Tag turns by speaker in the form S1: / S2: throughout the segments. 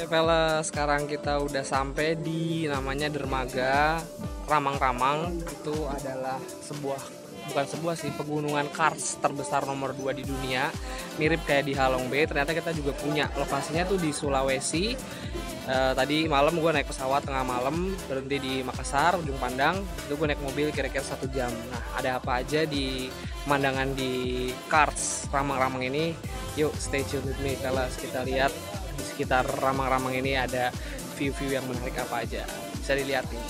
S1: Vela, sekarang kita udah sampai di namanya dermaga Rammang Rammang. Itu adalah bukan sebuah sih, pegunungan Karst terbesar nomor 2 di dunia. Mirip kayak di Halong Bay. Ternyata kita juga punya lokasinya tuh di Sulawesi. Tadi malam gue naik pesawat tengah malam, berhenti di Makassar, ujung pandang. Itu gue naik mobil kira-kira 1 jam. Nah, ada apa aja di pemandangan di Karst Rammang Rammang ini? Yuk stay tune with me, Vela. Kita lihat di sekitar Rammang Rammang ini ada view-view yang menarik apa aja. Bisa dilihat nih.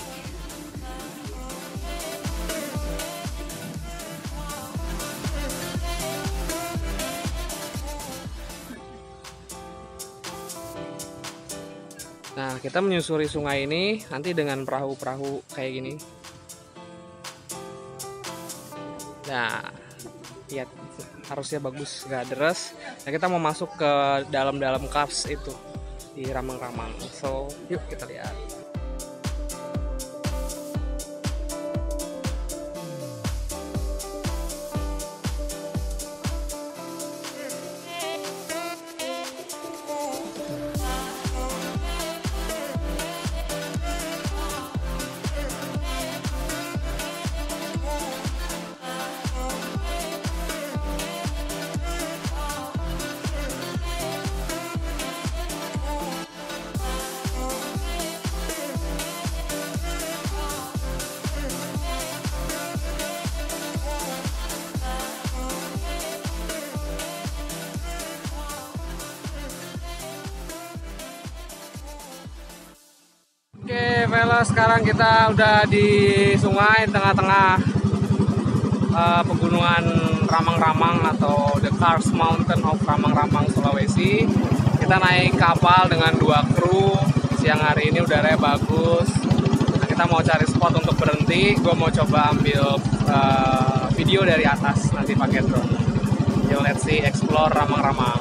S1: Nah, kita menyusuri sungai ini nanti dengan perahu-perahu kayak gini. Nah, lihat, harusnya bagus, nggak deres. Nah, kita mau masuk ke dalam-dalam Karst itu di Rammang Rammang. So, yuk kita lihat. Oke, Vela, sekarang kita udah di sungai tengah-tengah pegunungan Rammang Rammang atau the Karst Mountain of Rammang Rammang Sulawesi. Kita naik kapal dengan 2 kru. Siang hari ini udaranya bagus. Nah, kita mau cari spot untuk berhenti. Gue mau coba ambil video dari atas nanti pakai drone. Yuk, let's see, explore Rammang Rammang.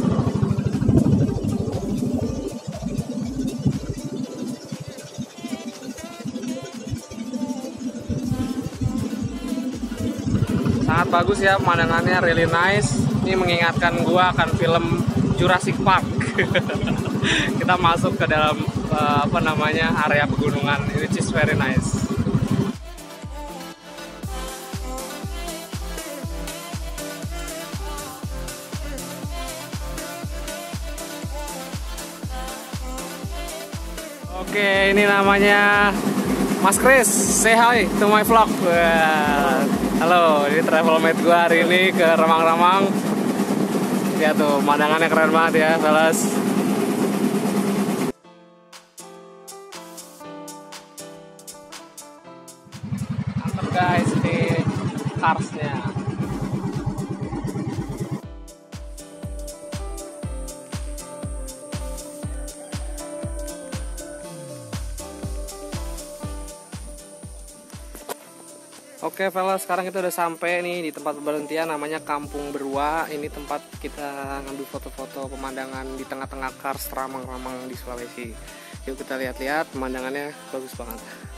S1: Sangat bagus ya pemandangannya, really nice. Ini mengingatkan gua akan film Jurassic Park. Kita masuk ke dalam area pegunungan, which is very nice. Oke, ini namanya Mas Chris, say hi to my vlog. Halo, ini travel mate gue hari ini ke Rammang Rammang. Lihat tuh, pemandangannya keren banget ya, fellas. Mantap guys, ini Karstnya. Oke, Vela, sekarang kita udah sampai nih di tempat berhentian namanya Kampung Berua. Ini tempat kita ngambil foto-foto pemandangan di tengah-tengah Karst Rammang Rammang di Sulawesi. Yuk kita lihat-lihat, pemandangannya bagus banget.